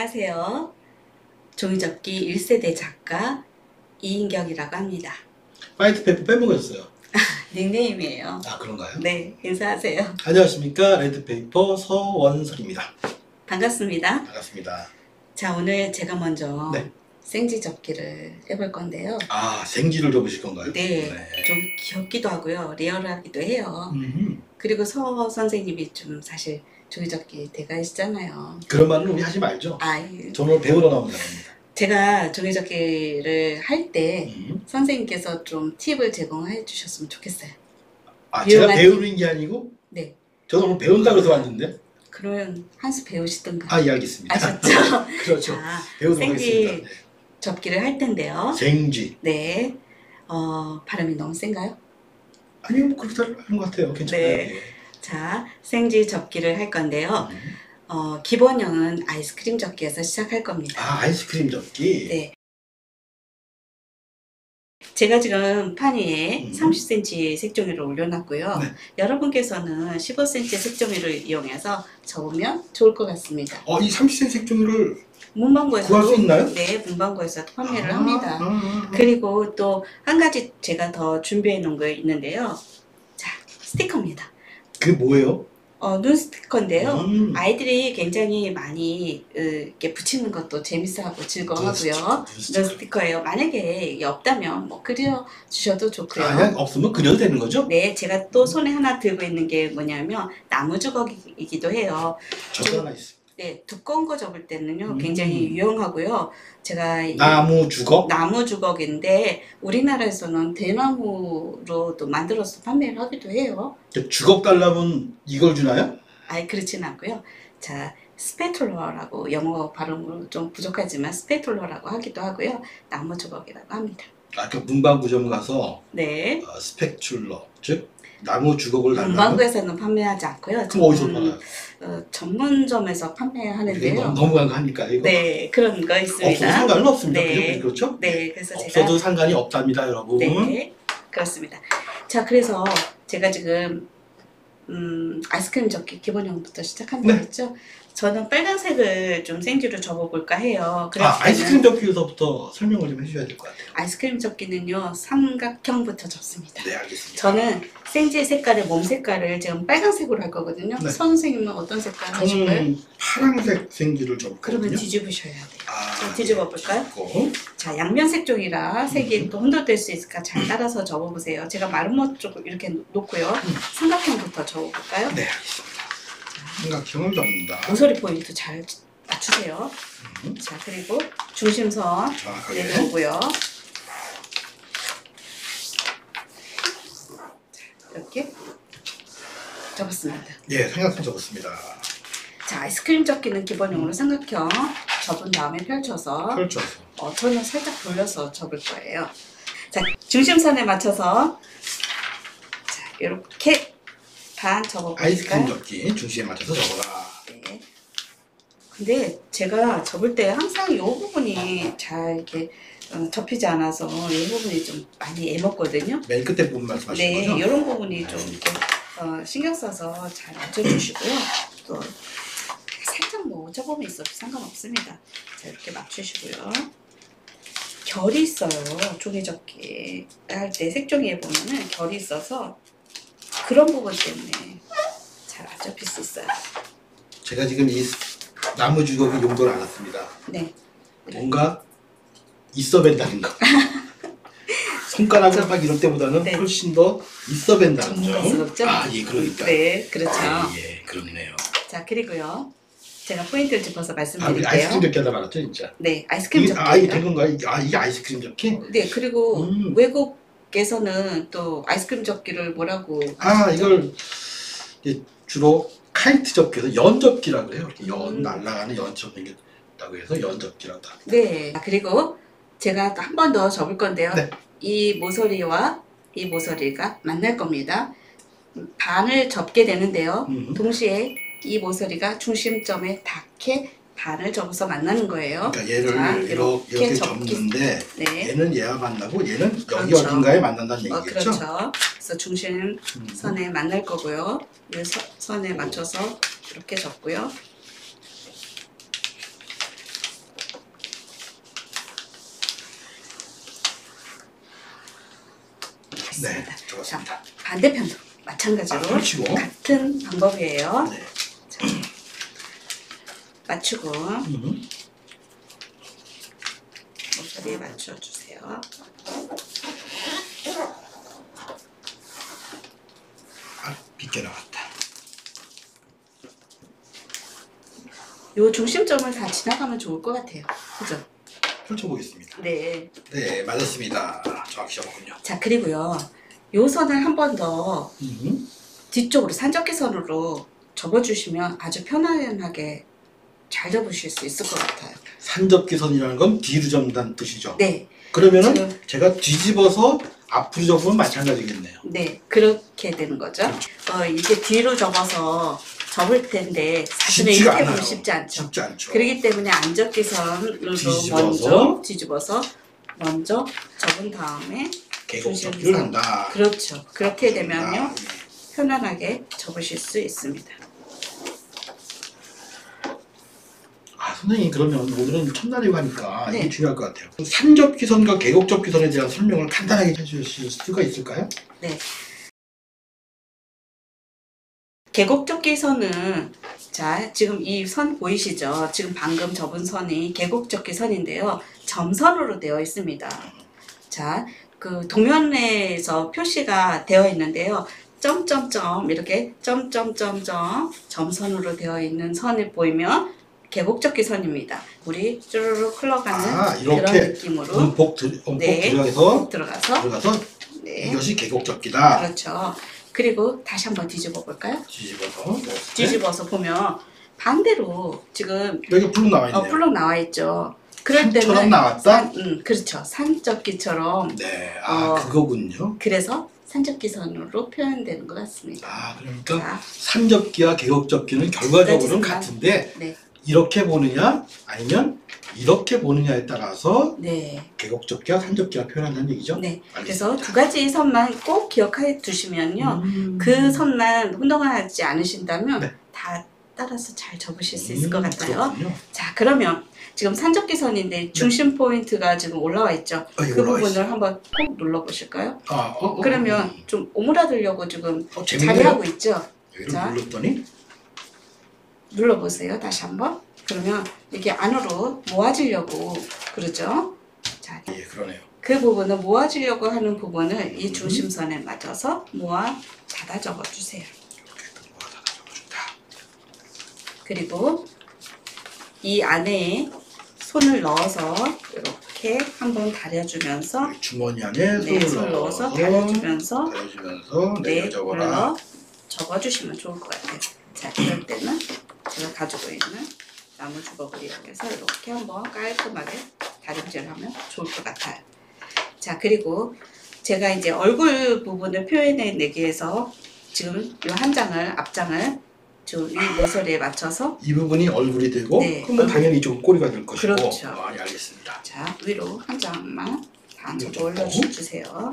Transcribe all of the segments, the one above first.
안녕하세요. 종이접기 1세대 작가 이인경이라고 합니다. 화이트 페이퍼 빼먹었어요. 닉네임이에요. 아, 그런가요? 네, 인사하세요. 안녕하십니까. 레드 페이퍼 서원설입니다. 반갑습니다. 반갑습니다. 자, 오늘 제가 먼저 네. 생지 접기를 해볼 건데요. 아, 생지를 접으실 건가요? 네, 좀 귀엽기도 하고요. 리얼하기도 해요. 그리고 서 선생님이 좀 사실 종이접기 대가이시잖아요. 그런 말은 우리 하지 말죠. 저는 배우러 나온 사람입니다. 제가 종이접기를 할 때 선생님께서 좀 팁을 제공해 주셨으면 좋겠어요. 아, 제가 배우는 게 아니고? 네. 저도 오늘 배운다고 해서 왔는데? 그러면 한 수 배우시던가. 아, 예, 알겠습니다. 아셨죠? 그렇죠. 자, 배우도록 하겠습니다. 생지 접기를 할 텐데요. 생지. 네. 발음이 너무 센가요? 아니요, 뭐 그렇게 하는 것 같아요. 괜찮아요. 네. 자, 생지 접기를 할 건데요. 기본형은 아이스크림 접기에서 시작할 겁니다. 아, 아이스크림 접기? 네. 제가 지금 판 위에 30cm 색종이를 올려놨고요. 네. 여러분께서는 15cm 색종이를 이용해서 접으면 좋을 것 같습니다. 이 30cm 색종이를 문방구에서도 구할 수 있나요? 네, 문방구에서도 판매를 합니다. 그리고 또 한 가지 제가 더 준비해 놓은 거 있는데요. 자, 스티커입니다. 그게 뭐예요? 눈 스티커인데요. 아이들이 굉장히 많이 이렇게 붙이는 것도 재밌어하고 즐거워하고요. 눈 스티커예요. 만약에 이게 없다면 뭐 그려주셔도 좋고요. 그냥 없으면 그려도 되는 거죠? 네, 제가 또 손에 하나 들고 있는 게 뭐냐면 나무 주걱이기도 해요. 저도 하나 있습니다. 네, 두꺼운 거 접을 때는요 굉장히 유용하고요. 제가 나무 주걱? 나무 주걱인데 우리나라에서는 대나무로도 만들어서 판매를 하기도 해요. 주걱 달라면 이걸 주나요? 아예 그렇진 않고요. 자, 스패툴러라고 영어 발음으로 좀 부족하지만 스패툴러라고 하기도 하고요. 나무 주걱이라고 합니다. 그 문방구점 가서 네. 스패출러, 즉 나무 주걱을 달라면? 문방구에서는 판매하지 않고요. 그럼 어디서 팔아요? 전문점에서 판매하는데요. 너무 간과하니까 이거. 네, 그런 거 있습니다. 없어도 상관은 없습니다. 네. 그렇죠? 네, 그래서 없어도 상관이 없답니다, 여러분. 네, 그렇습니다. 자, 그래서 제가 지금 아이스크림 접기 기본형부터 시작한다고 했죠? 저는 빨간색을 좀 생지로 접어볼까 해요. 아이스크림 접기에서부터 설명을 좀 해주셔야 될 것 같아요. 아이스크림 접기는요, 삼각형부터 접습니다. 네, 알겠습니다. 저는 생지의 색깔의 몸 색깔을 지금 빨간색으로 할 거거든요. 네. 선생님은 어떤 색깔 하실까요? 저는 파란색 생지를 접거든요. 그러면 뒤집으셔야 돼요. 좀 네. 뒤집어 볼까요? 자, 양면 색종이라 색이 또 혼돈될 수 있으니까 잘 따라서 접어보세요. 제가 마름모 쪽을 이렇게 놓고요. 삼각형부터 접어볼까요? 네, 알겠습니다. 삼각형을 접는다. 모서리 포인트 잘 맞추세요. 자, 그리고 중심선 정확하게 내려오고요. 이렇게 접었습니다. 예, 삼각형 접었습니다. 자, 아이스크림 접기는 기본형으로 삼각형 접은 다음에 펼쳐서 저는 살짝 돌려서 접을 거예요. 자, 중심선에 맞춰서 자, 이렇게 반 접어볼까요? 아이스크림 접기 중심에 맞춰서 접어라. 네. 근데 제가 접을 때 항상 이 부분이 잘 이렇게 접히지 않아서 이 부분이 좀 많이 애먹거든요. 맨 끝에 부분 말씀하시는 거죠? 네, 이런 부분이 좀 이렇게 신경 써서 잘 맞춰주시고요. 또 살짝 뭐 오차범위 있어도 상관없습니다. 자, 이렇게 맞추시고요. 결이 있어요. 종이접기 할 때 색종이에 보면은 결이 있어서 그런 부분 때문에 잘 안 접힐 수 있어요. 제가 지금 이 나무 주걱의 용도를 알았습니다. 네. 뭔가 있어 뵌다는 거. 손가락을 막 이럴 때보다는 훨씬 더 있어 뵌다는 점. 전문스럽죠? 예, 그러니까. 네, 그렇죠. 예, 그렇네요. 자, 그리고요. 제가 포인트를 짚어서 말씀드릴게요. 아이스크림 접기 하다 말았죠, 진짜? 네, 아이스크림 접기. 이게 된 건가요? 이게 아이스크림 접기? 네, 그리고 외국에서는 또 아이스크림 접기를 뭐라고? 이걸 주로 카이트 접기에서 연 접기라고 해요. 이렇게 연 날아가는 연 접는 게 있다고 해서 연 접기라고 합니다. 네, 그리고 제가 한 번 더 접을 건데요. 네. 이 모서리와 이 모서리가 만날 겁니다. 반을 접게 되는데요. 동시에 이 모서리가 중심점에 닿게 반을 접어서 만나는 거예요. 그러니까 얘를 이렇게 접는데 네. 얘는 얘와 만나고 얘는 여기 그렇죠. 어딘가에 만난다는 얘기겠죠? 그렇죠. 그래서 중심선에 만날 거고요. 이 선에 맞춰서 이렇게 접고요. 좋겠습니다. 네, 좋습니다. 자, 반대편도 마찬가지로 펼치고. 같은 방법이에요. 네. 자, 맞추고 모서리에 맞춰주세요. 아, 빗겨 나갔다. 요 중심점을 다 지나가면 좋을 것 같아요. 그죠? 펼쳐보겠습니다. 네. 네, 맞았습니다. 정확히 잡았군요. 자, 그리고요. 요 선을 한 번 더 뒤쪽으로 산적기선으로 접어주시면 아주 편안하게 잘 접으실 수 있을 것 같아요. 산접기선이라는 건 뒤로 접는다는 뜻이죠. 네. 그러면은 지금- 제가 뒤집어서 앞으로 접으면 마찬가지겠네요. 네. 그렇게 되는 거죠. 그렇죠. 이게 뒤로 접어서 접을 텐데 사실은 쉽지가 이렇게 않아요. 보면 쉽지 않죠. 쉽지 않죠. 그렇기 때문에 안접기선으로 뒤집어서. 먼저 뒤집어서 먼저 접은 다음에 계곡접기를 한다. 그렇죠. 그렇게 아, 되면요 편안하게 접으실 수 있습니다. 아, 선생님 그러면 오늘은 첫날이고 하니까 네. 이게 중요할 것 같아요. 산접기선과 계곡접기선에 대한 설명을 간단하게 해주실 수가 있을까요? 네. 계곡접기선은 자 지금 이 선 보이시죠? 지금 방금 접은 선이 계곡접기선인데요. 점선으로 되어 있습니다. 자, 그 도면에서 표시가 되어 있는데요. 점점점 이렇게 점점점점 점선으로 되어 있는 선이 보이면 계곡접기선입니다. 물이 쭈르륵 흘러가는 이렇게 그런 느낌으로 움폭 네. 들어가서 들어가서 네. 이것이 계곡접기다. 그렇죠. 그리고 다시 한번 뒤집어 볼까요? 뒤집어서 뒤집어서 보면 반대로 지금 여기 블록 나와 있네요. 블록 나와 있죠. 그럴 산처럼 때는 나왔다? 그렇죠. 산접기처럼 네, 그거군요. 그래서 산접기선으로 표현되는 것 같습니다. 그러니까 자, 산접기와 계곡접기는 결과적으로는 네. 같은데 네, 이렇게 보느냐 아니면 이렇게 보느냐에 따라서 네, 계곡접기와 산접기가 표현한다는 얘기죠? 네. 알겠습니다. 그래서 두 가지 선만 꼭 기억해 두시면요, 그 선만 혼동하지 않으신다면 네. 다 따라서 잘 접으실 수 있을 것 같아요. 그렇군요. 자, 그러면 지금 산접기선인데 중심 포인트가 지금 올라와 있죠. 여기 그 올라와 부분을 있어요. 한번 꼭 눌러 보실까요? 그러면 그러면 좀 오므라들려고 지금 재밌네요. 자리하고 있죠. 여기를 자. 눌렀더니 눌러 보세요. 다시 한번. 그러면 이게 안으로 모아지려고 그러죠. 자, 예, 그러네요. 그 부분을 모아지려고 하는 부분을 이 중심선에 맞춰서 모아 닫아 접어 주세요. 그리고 이 안에 손을 넣어서 이렇게 한번 다려주면서 주머니 안에 네, 손을 넣어서 넣어서 다려주면서 네, 네, 접어라. 눌러 접어주시면 좋을 것 같아요. 자, 이럴 때는 제가 가지고 있는 나무 주걱을 이용해서 이렇게 한번 깔끔하게 다림질을 하면 좋을 것 같아요. 자, 그리고 제가 이제 얼굴 부분을 표현해내기 위해서 지금 이 한 장을, 앞장을 저 위 모서리에 맞춰서 이 부분이 얼굴이 되고 네, 그러면 당연히 이쪽은 꼬리가 될 것이고. 그렇죠. 예, 알겠습니다. 자, 위로 한 장만 다 이거 접어 올려주세요.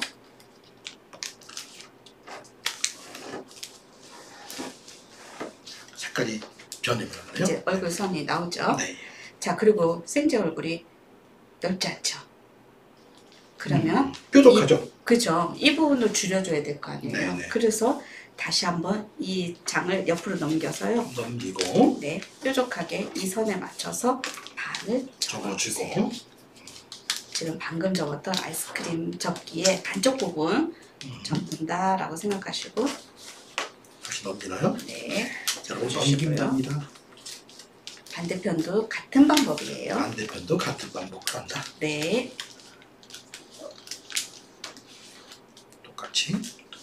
색깔이 변해버렸네요. 이제 얼굴 선이 나오죠. 네. 자, 그리고 생제 얼굴이 넓지 않죠. 그러면 뾰족하죠. 그죠. 이 부분을 줄여줘야 될 거 아니에요. 네네. 그래서 다시 한번 이 장을 옆으로 넘겨서요. 넘기고 네, 뾰족하게 이 선에 맞춰서 반을 접어주고 접어주세요. 지금 방금 접었던 아이스크림 접기의 반쪽 부분 접는다라고 생각하시고 다시 넘기나요? 네, 여러분 접어주시고요. 넘긴답니다. 반대편도 같은 방법이에요. 반대편도 같은 방법으로 한다. 네, 똑같이.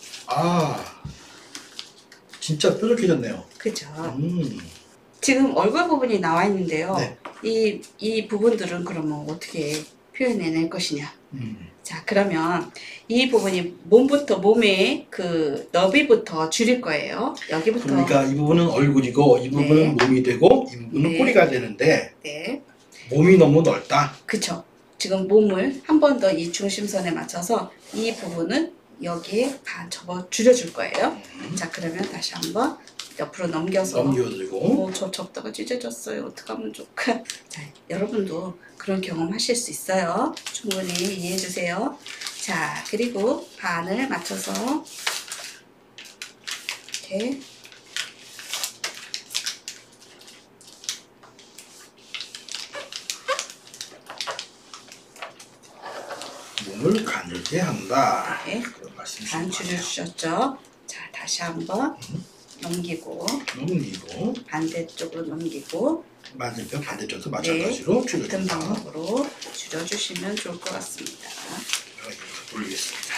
진짜 뾰족해졌네요. 그죠. 음. 지금 얼굴 부분이 나와 있는데요. 네. 이 부분들은 그러면 어떻게 표현해낼 것이냐. 음. 자, 그러면 이 부분이 몸의 그 너비부터 줄일 거예요. 여기부터. 그러니까 이 부분은 얼굴이고 이 부분은 네. 몸이 되고 이 부분은 네. 꼬리가 되는데 네, 몸이 너무 넓다. 그쵸. 지금 몸을 한 번 더 이 중심선에 맞춰서 이 부분은 여기에 반 접어 줄여줄 거예요. 자, 그러면 다시 한번 옆으로 넘겨서 넘겨주고 저 접다가 찢어졌어요. 어떡하면 좋을까? 자, 여러분도 그런 경험 하실 수 있어요. 충분히 이해해 주세요. 자, 그리고 반을 맞춰서 이렇게 몸을 가늘게 한다. 네. 그런 말씀이신 반 것 같아요. 줄여주셨죠? 자, 다시 한번 넘기고 넘기고 반대쪽으로 넘기고 맞은편 반대쪽도 네, 마찬가지로 같은 줄여준다. 방법으로 줄여주시면 좋을 것 같습니다. 이렇게 돌리겠습니다.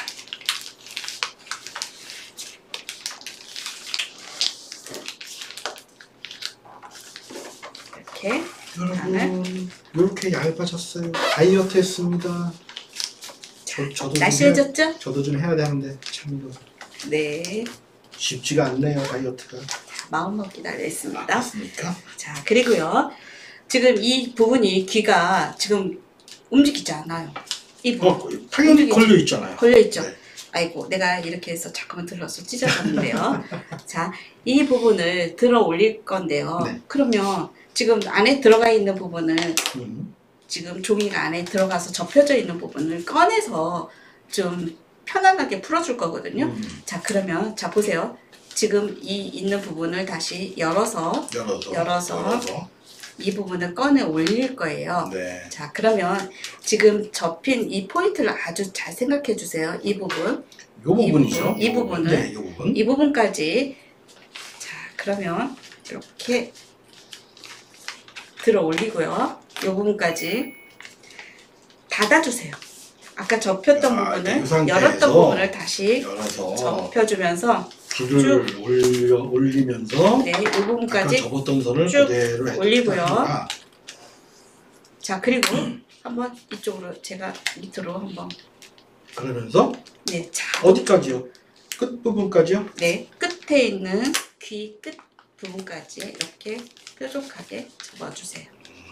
이렇게 여러분 이렇게 얇아졌어요. 다이어트 했습니다. 저도 날씬해졌죠? 저도 좀 해야 되는데 참 이거 네, 쉽지가 않네요. 다이어트가. 마음먹기 날렸습니다. 맞습니까? 자, 그리고요. 지금 이 부분이 귀가 지금 움직이지 않아요. 이 부분 당연히 움직이지. 걸려 있잖아요. 걸려있죠? 네. 아이고, 내가 이렇게 해서 자꾸만 들어서 찢어졌는데요. 자, 이 부분을 들어 올릴 건데요. 네. 그러면 지금 안에 들어가 있는 부분을 음. 지금 종이가 안에 들어가서 접혀져 있는 부분을 꺼내서 좀 편안하게 풀어줄 거거든요. 자, 그러면 자 보세요. 지금 이 있는 부분을 다시 열어서 열어서 이 부분을 꺼내 올릴 거예요. 네. 자, 그러면 지금 접힌 이 포인트를 아주 잘 생각해 주세요. 이 부분, 요 부분이죠. 이 부분을. 네, 요 부분. 이 부분까지. 자, 그러면 이렇게 들어 올리고요. 이 부분까지 닫아주세요. 아까 접혔던 아, 네, 이 부분을 상태에서 열었던 부분을 다시 열어서 접혀주면서 줄을 올리면서 네, 이 아까 부분까지 접었던 선을 쭉 그대로 올리고요. 해줍니다. 자, 그리고 한번 이쪽으로 제가 밑으로 한번 그러면서 네, 자, 어디까지요? 끝 부분까지요? 네, 끝에 있는 귀 끝 부분까지 이렇게 뾰족하게 접어주세요.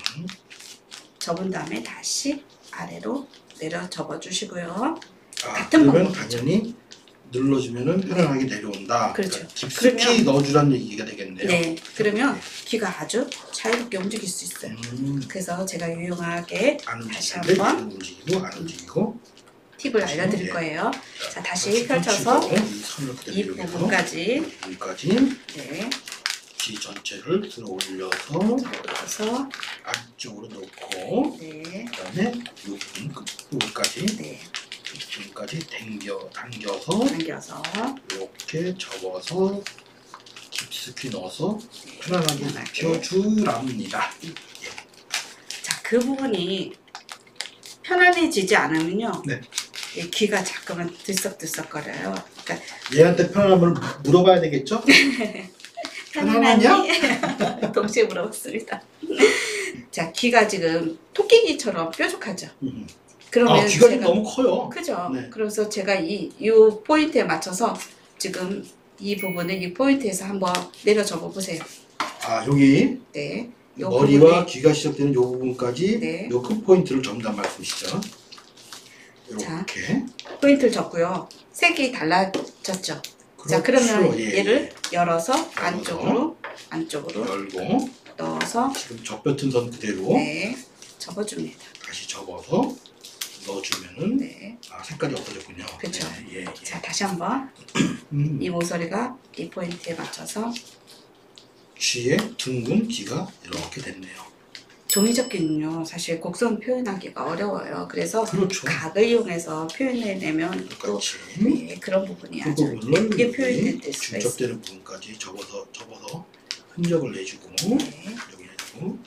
접은 다음에 다시 아래로 내려 접어주시고요. 아, 같은 그러면 방법이죠. 당연히 눌러주면은 편안하게 내려온다. 그렇죠. 그러니까 깊숙이 그러면- 넣어주라는 얘기가 되겠네요. 네, 그러면 귀가 아주 자유롭게 움직일 수 있어요. 그래서 제가 유용하게 안 다시 움직이는데 한번 움직이고 안 움직이고 팁을 다시, 알려드릴 예. 거예요. 자, 다시 펼쳐서 이 선을 그대로 이 이용해서 부분까지 부분까지 네, 귀 전체를 들어 올려서 접어서 안쪽으로 놓고 네, 그다음에 이 부분 끝 부분까지 네, 부분까지 당겨서 당겨서 이렇게 접어서 깊숙이 넣어서 네, 편안하게 편안하게. 눕혀주랍니다. 자, 그 부분이 편안해지지 않으면요. 네. 이 귀가 자꾸만 들썩들썩거려요. 그러니까 얘한테 편안함을 물어봐야 되겠죠? 편안하냐? 편안하니? 동시에 물어봤습니다. 자, 귀가 지금 토끼귀처럼 뾰족하죠. 그러면 아, 귀가 좀 제가 너무 커요. 크죠. 네. 그래서 제가 이 포인트에 맞춰서 지금 이 부분을 이 포인트에서 한번 내려 접어 보세요. 아, 여기 네. 요 머리와 부분에- 귀가 시작되는 이 부분까지 네. 요 큰 포인트를 접는단 말씀이시죠? 이렇게. 포인트를 접고요. 색이 달라졌죠. 자, 그러면 그렇죠. 예, 얘를 열어서 안쪽으로 열고 넣어서 지금 접혔던 선 그대로 네, 접어줍니다. 다시 접어서 넣어주면은 네. 아, 색깔이 없어졌군요. 그쵸. 예, 예. 자, 다시 한번 음, 이 모서리가 이 포인트에 맞춰서 귀에 둥근 귀가 이렇게 됐네요. 종이접기는요 사실 곡선 표현하기가 어려워요. 그래서 그렇죠. 각을 이용해서 표현해내면 또 똑같이 네, 그런 부분이 그 아주 부분을 예쁘게 표현될 수가 있어요. 중첩되는 부분까지 접어서 흔적을 내주고 네. 여기 내주고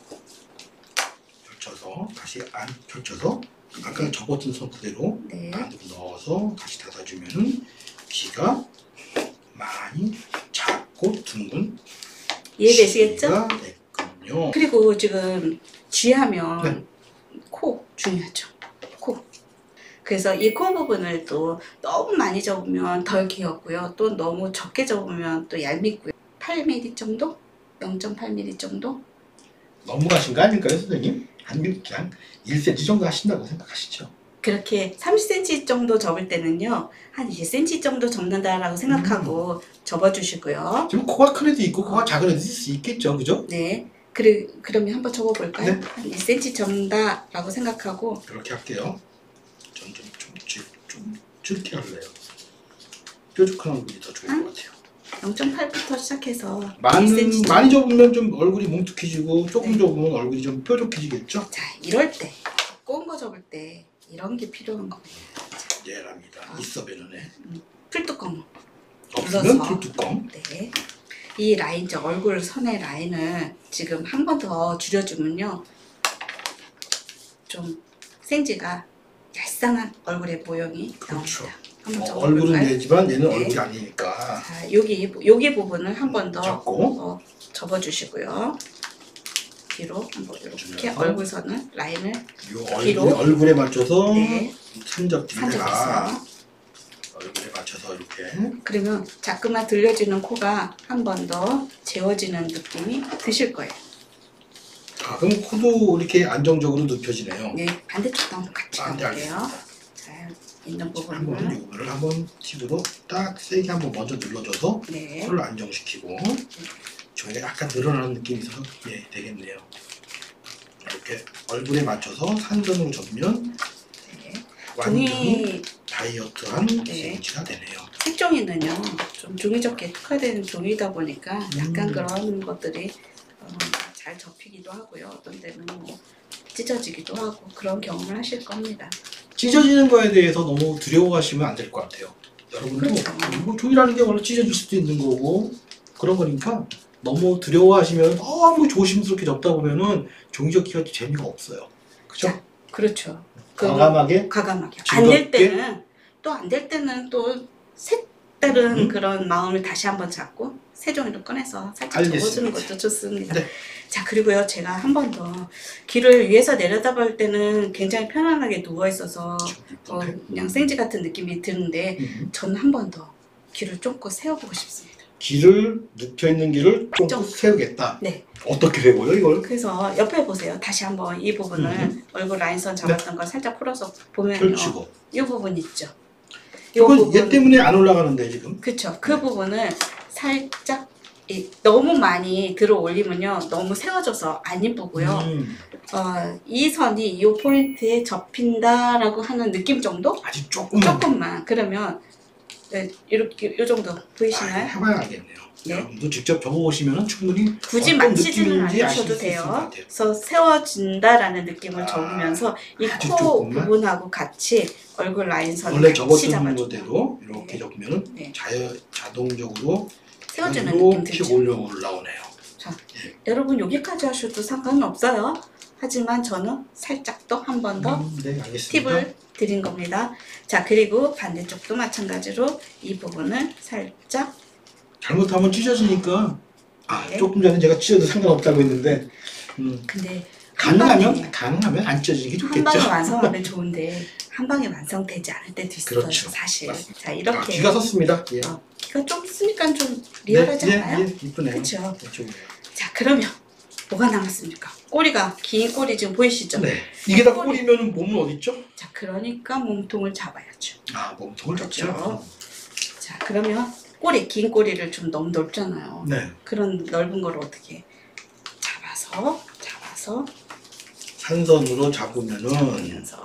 펼쳐서 다시 안 펼쳐서 아까 접었던 선 그대로 네. 안으로 넣어서 다시 닫아주면은 귀가 많이 작고 둥근 이해되시겠죠? 귀가 됐군요. 그리고 지금 쥐하면 네. 코 중요하죠. 코. 그래서 이 코 부분을 또 너무 많이 접으면 덜 귀엽고요. 또 너무 적게 접으면 또 얄밉고요. 8mm 정도? 0.8mm 정도? 너무 가신 거 아닐까요, 선생님? 한 그냥 1cm 정도 하신다고 생각하시죠? 그렇게 30cm 정도 접을 때는요. 한 2cm 정도 접는다라고 생각하고 접어주시고요. 지금 코가 큰 애도 있고 코가 작은 애도 있을 수 있겠죠, 그죠? 네. 그러면 한번 접어볼까요? 네. 한 2cm 접는다라고 생각하고 그렇게 할게요. 좀 줄게 할래요. 뾰족한 얼굴이 더 좋을 것 같아요. 0.8부터 시작해서 많이 1cm. 많이 접으면 좀 얼굴이 뭉툭해지고 조금 네. 접으면 얼굴이 좀 뾰족해지겠죠? 자, 이럴 때 꼬은 거 접을 때 이런 게 필요한 겁니다. 예랍니다. 있어 배는에 풀뚜껑 없으면 눌러서. 풀뚜껑. 네. 이 라인, 저 얼굴 선의 라인을 지금 한 번 더 줄여주면요. 좀 생지가 얄쌍한 얼굴의 모형이 그렇죠. 나옵니다. 한번 얼굴은 접어볼까요? 되지만 얘는 네. 얼굴이 아니니까 자, 여기 부분을 한 번 더 접고 접어주시고요. 뒤로 한번 이렇게 주면서. 얼굴 선을 라인을 요 뒤로. 얼굴에 맞춰서 네, 산접기가 산접해서. 얼굴에 맞춰서 이렇게 그러면 자꾸만 들려지는 코가 한 번 더 재워지는 느낌이 드실 거예요. 그럼 코도 이렇게 안정적으로 눕혀지네요. 네, 반대쪽도 한번 같이 네, 가볼게요. 알겠습니다. 자, 있는 한번 부분을 이거를 한번 팁으로 딱 세게 한번 먼저 눌러줘서 네, 코를 안정시키고 저희가 약간 늘어나는 느낌이 있어서 되겠네요. 이렇게 얼굴에 맞춰서 산전으로 접으면 네. 완전히 종이 다이어트한 네. 세인치가 되네요. 색종이는요 좀 종이접기에 특화된 종이다 보니까 약간 그런 것들이 잘 접히기도 하고요. 어떤 때는 뭐 찢어지기도 하고 그런 경험을 하실 겁니다. 찢어지는 거에 대해서 너무 두려워하시면 안 될 것 같아요. 여러분도 그렇죠. 뭐 종이라는 게 원래 찢어질 수도 있는 거고 그런 거니까 너무 두려워하시면 너무 조심스럽게 접다 보면은 종이접기가 재미가 없어요. 그죠? 자, 그렇죠. 과감하게 과감하게 안 될 즐겁게? 때는 또 색다른 그런 마음을 다시 한번 잡고 새종이로 꺼내서 살짝 접어주는 알겠습니다. 것도 좋습니다. 네. 자, 그리고요 제가 한 번 더 귀를 위에서 내려다볼 때는 굉장히 편안하게 누워 있어서 그냥 생지 같은 느낌이 드는데 저는 한 번 더 귀를 쫑긋 세워보고 싶습니다. 귀를 눕혀있는 귀를 좀 좀. 세우겠다. 네. 어떻게 세워요 이걸? 그래서 옆에 보세요. 다시 한번 이 부분을 얼굴 라인선 잡았던 걸 살짝 풀어서 보면요. 펼치고 이 부분 있죠. 이 이건 얘 때문에 안 올라가는데 지금 그쵸. 그 부분을 살짝 너무 많이 들어 올리면요. 너무 세워져서 안 이쁘고요. 이 선이 이 포인트에 접힌다라고 하는 느낌 정도? 아직 조금만 조금만. 그러면 네, 이렇게 요 정도 보이시나요? 해봐야 알겠네요. 네. 여러분도 직접 접어보시면 충분히 굳이 어떤 맞히지는 느낌인지 않으셔도 아실 수 있을 것 돼요. 같아요. 그래서 세워진다라는 느낌을 적으면서 이 아주 코 조금만. 부분하고 같이 얼굴 라인선을 원래 같이 접어주는 잡아주고 거대로 이렇게 네. 접으면 네. 자동적으로 세워주는 느낌 이렇게 들죠. 올라오네요. 자, 여러분 여기까지 하셔도 상관은 없어요. 하지만 저는 살짝 더 한 번 더 네, 알겠습니다. 팁을 드린 겁니다. 자, 그리고 반대쪽도 마찬가지로 이 부분을 살짝 잘못하면 찢어지니까 네. 조금 전에 제가 찢어도 상관없다고 했는데 근데 가능하면 안 찢어지는 게 한 방에 좋겠죠. 완성하면 좋은데 한 방에 완성되지 않을 때도 있어요. 그렇죠. 사실. 맞습니다. 자, 이렇게 귀가 섰습니다. 예. 귀가 좀 쓰니까 좀 리얼하지 않아요? 예, 이쁘네요. 그렇죠. 이쪽으로. 자, 그러면 뭐가 남았습니까? 꼬리가 긴 꼬리 지금 보이시죠? 네. 이게 다 꼬리면 몸은 어디 있죠? 자, 그러니까 몸통을 잡아야죠. 몸통을 그렇죠. 잡죠. 자, 그러면 긴 꼬리를 좀 너무 넓잖아요. 네. 그런 넓은 거를 어떻게 잡아서 산선으로 잡으면은 잡으면서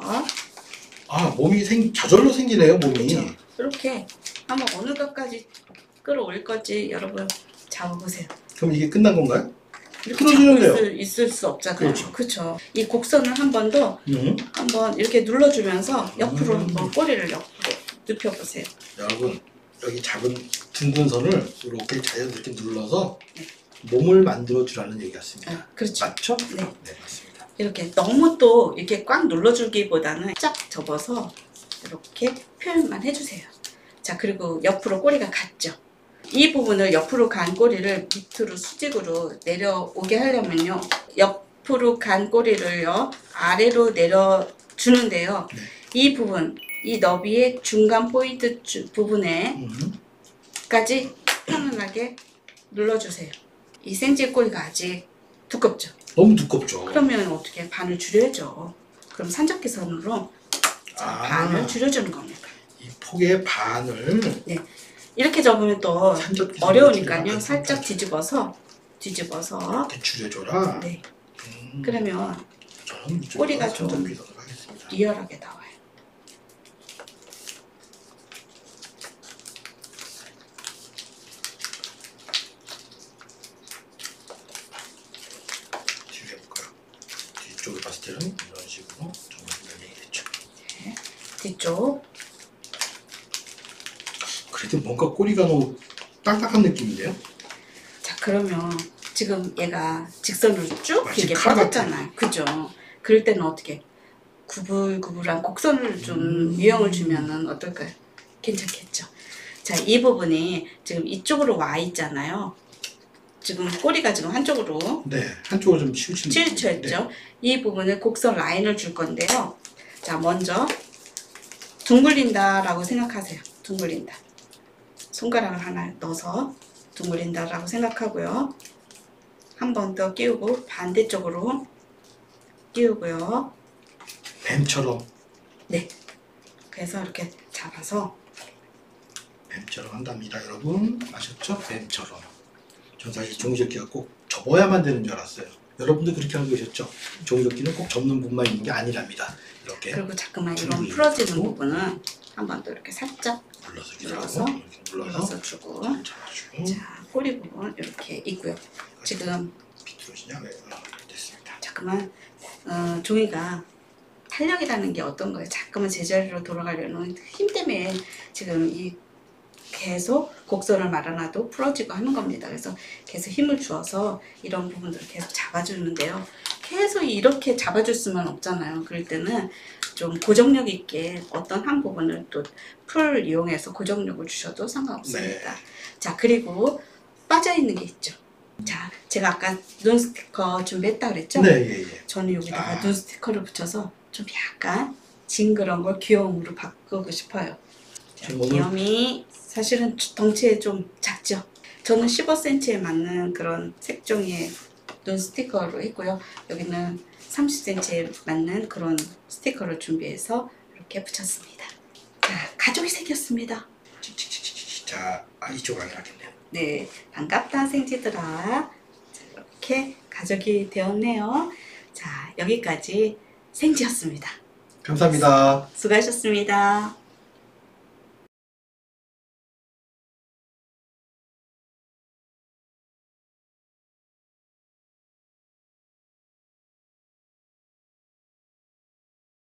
몸이 저절로 생기네요, 몸이. 그렇죠. 이렇게 한번 어느 것까지 끌어올릴 건지 여러분 잡아보세요. 그럼 이게 끝난 건가요? 이렇게 풀어지는데요. 잡고 있을 수 없잖아요. 그렇죠. 그렇죠. 이 곡선을 한 번 더 한번 이렇게 눌러주면서 옆으로 한번 꼬리를 옆으로 눕혀보세요. 여러분 여기 잡은 둥근 선을 이렇게 자연스럽게 눌러서 네. 몸을 만들어 주라는 얘기 같습니다. 그렇죠. 맞죠? 네. 네, 맞습니다. 이렇게 너무 또 이렇게 꽉 눌러주기보다는 쫙 접어서 이렇게 표현만 해주세요. 자, 그리고 옆으로 꼬리가 갔죠. 이 부분을 옆으로 간 꼬리를 밑으로 수직으로 내려오게 하려면요. 옆으로 간 꼬리를요. 아래로 내려주는데요. 네. 이 부분, 이 너비의 중간 포인트 부분에까지 편안하게 눌러주세요. 이 생지 꼬리가 아직 두껍죠. 너무 두껍죠. 그러면 어떻게 반을 줄여야죠. 그럼 산적기 선으로 반을 줄여주는 겁니다. 이 폭의 반을 이렇게 접으면 또 산적기 어려우니까요. 선으로 살짝 뒤집어서 이렇게 줄여줘라. 네. 그러면 저는 꼬리가 좀 산적기 선으로 하겠습니다. 리얼하게 나와요. 근데 뭔가 꼬리가 너무 딱딱한 느낌인데요? 자, 그러면 지금 얘가 직선으로 쭉 마치 길게 칼 뻗었잖아요. 그죠? 그럴 때는 어떻게 구불구불한 곡선을 좀 유형을 주면은 어떨까요? 괜찮겠죠? 자, 이 부분이 지금 이쪽으로 와 있잖아요. 지금 꼬리가 지금 한쪽으로 네, 한쪽으로 좀 치우치는 치우쳐있죠? 이 부분을 곡선 라인을 줄 건데요. 자, 먼저 둥글린다라고 생각하세요. 둥글린다. 손가락을 하나 넣어서 둥글린다라고 생각하고요. 한 번 더 끼우고 반대쪽으로 끼우고요. 뱀처럼 네. 그래서 이렇게 잡아서 뱀처럼 한답니다, 여러분. 아셨죠? 뱀처럼. 전 사실 종이접기가 꼭 접어야만 되는 줄 알았어요. 여러분도 그렇게 알고 계셨죠? 종이접기는 꼭 접는 분만 있는 게 아니랍니다. 이렇게 그리고 자꾸만 이런 둥글리고 풀어지는 부분은 한 번 더 이렇게 살짝 눌러서 눌러서 눌러서 주고 잡아주고. 자, 꼬리 부분 이렇게 있고요. 지금 비틀어지냐? 네, 됐습니다. 자꾸만 종이가 탄력이라는 게 어떤 거예요? 자꾸만 제자리로 돌아가려는 힘 때문에 지금 이 계속 곡선을 말아놔도 풀어지고 하는 겁니다. 그래서 계속 힘을 주어서 이런 부분들을 계속 잡아주는데요. 계속 이렇게 잡아줄 수만 없잖아요. 그럴 때는 좀 고정력 있게 어떤 한 부분을 또 풀 이용해서 고정력을 주셔도 상관없습니다. 네. 자, 그리고 빠져있는 게 있죠. 자, 제가 아까 눈 스티커 준비했다 그랬죠? 네, 예, 예. 저는 여기다가 아. 눈 스티커를 붙여서 좀 약간 징그러운 걸 귀여움으로 바꾸고 싶어요. 자, 지금 오늘- 귀염이 사실은 덩치에 좀 작죠. 저는 15cm에 맞는 그런 색종이의 눈 스티커로 했고요. 여기는 30cm에 맞는 그런 스티커를 준비해서 이렇게 붙였습니다. 자, 가족이 생겼습니다. 자, 이쪽 아니라겠네요. 네, 반갑다 생지들아. 자, 이렇게 가족이 되었네요. 자, 여기까지 생지였습니다. 감사합니다. 수고하셨습니다.